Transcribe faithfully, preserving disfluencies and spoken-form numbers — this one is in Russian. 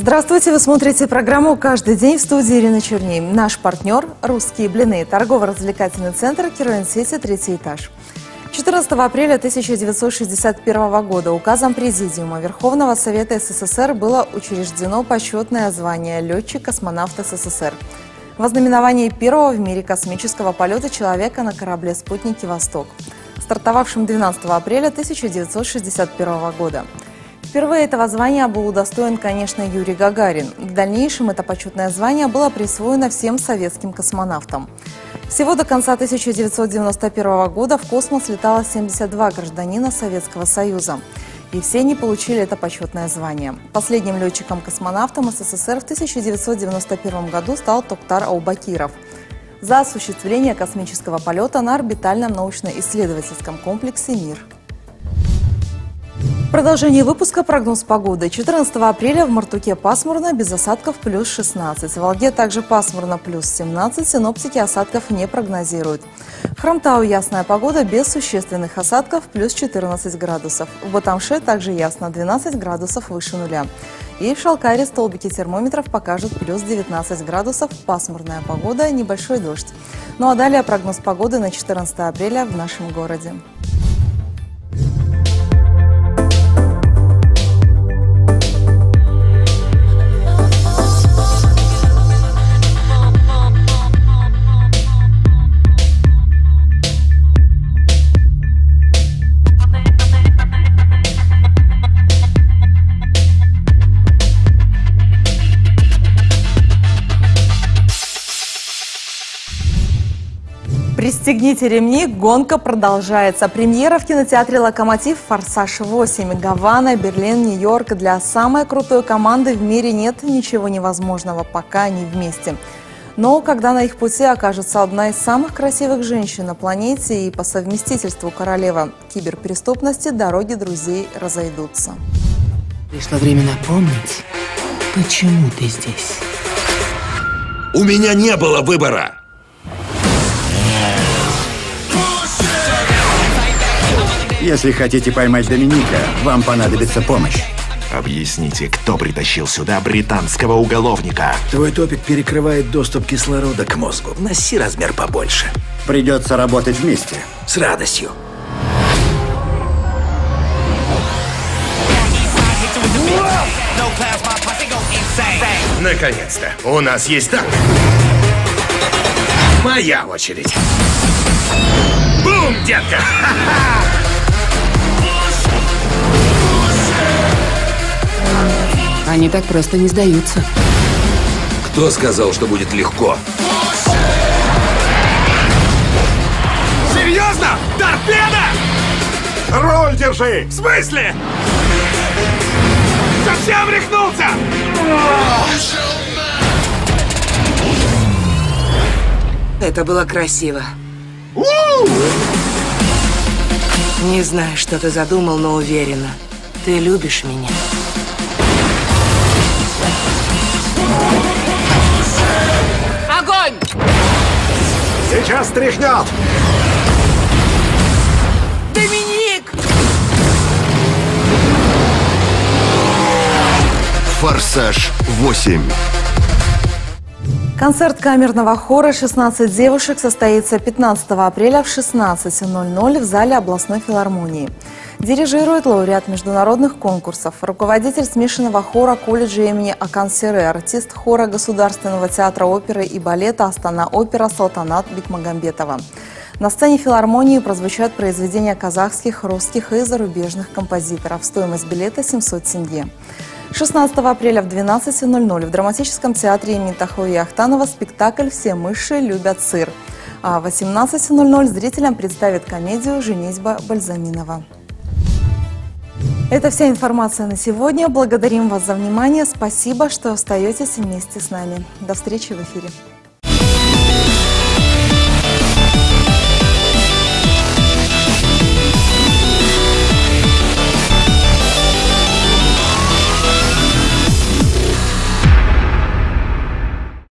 Здравствуйте, вы смотрите программу «Каждый день» в студии Ирина Черней. Наш партнер – «Русские блины», торгово-развлекательный центр «Кирово-Сити», третий этаж. четырнадцатого апреля тысяча девятьсот шестьдесят первого года указом Президиума Верховного Совета СССР было учреждено почетное звание «Летчик-космонавт СССР» в ознаменовании первого в мире космического полета человека на корабле-спутнике «Восток», стартовавшем двенадцатого апреля тысяча девятьсот шестьдесят первого года. Впервые этого звания был удостоен, конечно, Юрий Гагарин. В дальнейшем это почетное звание было присвоено всем советским космонавтам. Всего до конца тысяча девятьсот девяносто первого года в космос летало семьдесят два гражданина Советского Союза. И все они получили это почетное звание. Последним летчиком-космонавтом СССР в тысяча девятьсот девяносто первом году стал Токтар Аубакиров за осуществление космического полета на орбитальном научно-исследовательском комплексе «Мир». Продолжение выпуска «Прогноз погоды». четырнадцатого апреля в Мартуке пасмурно, без осадков плюс шестнадцать. В Волге также пасмурно плюс семнадцать. Синоптики осадков не прогнозируют. В Хромтау ясная погода без существенных осадков плюс четырнадцать градусов. В Батамше также ясно двенадцать градусов выше нуля. И в Шалкаре столбики термометров покажут плюс девятнадцать градусов, пасмурная погода, небольшой дождь. Ну а далее прогноз погоды на четырнадцатое апреля в нашем городе. Пристегните ремни, гонка продолжается. Премьера в кинотеатре «Локомотив», «Форсаж восемь», Гавана, Берлин, Нью-Йорк. Для самой крутой команды в мире нет ничего невозможного, пока они вместе. Но когда на их пути окажется одна из самых красивых женщин на планете и по совместительству королева киберпреступности, дороги друзей разойдутся. Пришло время напомнить, почему ты здесь. У меня не было выбора! Если хотите поймать Доминика, вам понадобится помощь. Объясните, кто притащил сюда британского уголовника? Твой топик перекрывает доступ кислорода к мозгу. Носи размер побольше. Придется работать вместе. С радостью. Наконец-то! У нас есть танк! Моя очередь! Бум, детка! Они так просто не сдаются. Кто сказал, что будет легко? Серьезно? Торпеда? Руль держи! В смысле? Совсем рехнулся? Это было красиво. Не знаю, что ты задумал, но уверена, ты любишь меня. Огонь! Сейчас стряхнет! Доминик! «Форсаж восемь». Концерт камерного хора «шестнадцать девушек» состоится пятнадцатого апреля в шестнадцать ноль ноль в зале областной филармонии. Дирижирует лауреат международных конкурсов, руководитель смешанного хора колледжа имени Акан Сере, артист хора Государственного театра оперы и балета «Астана-опера» Салтанат Бекмагамбетова. На сцене филармонии прозвучат произведения казахских, русских и зарубежных композиторов. Стоимость билета семьсот тенге. шестнадцатого апреля в двенадцать ноль ноль в драматическом театре имени Тахауи Ахтанова спектакль «Все мыши любят сыр». А в восемнадцать ноль ноль зрителям представит комедию «Женитьба Бальзаминова». Это вся информация на сегодня. Благодарим вас за внимание. Спасибо, что остаетесь вместе с нами. До встречи в эфире.